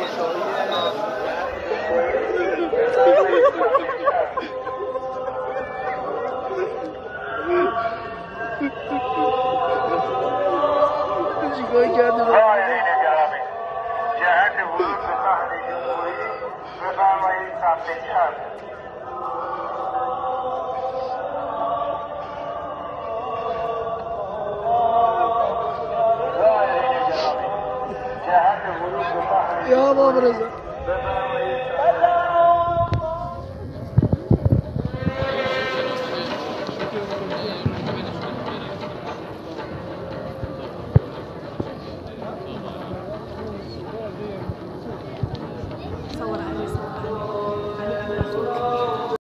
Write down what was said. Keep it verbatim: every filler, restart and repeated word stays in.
چیکار کردی؟ جهت ورود به صحنه جمهوری بفرمایید سمت چپ. یا بابا رضا بفرمایید